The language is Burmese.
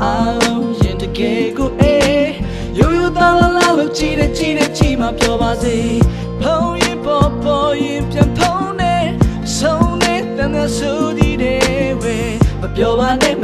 အောင်ရင်တကယ်ကိုရိုးရိုးသားသားလို့ကြည်မှပြောပါစေဖုံးရင်ပေါ်ရင်ပြန်ဖုံးနေဆုံးနေတန်တဲ့ဆိုဒီတဲ့ဝဲမပြောပါနဲ့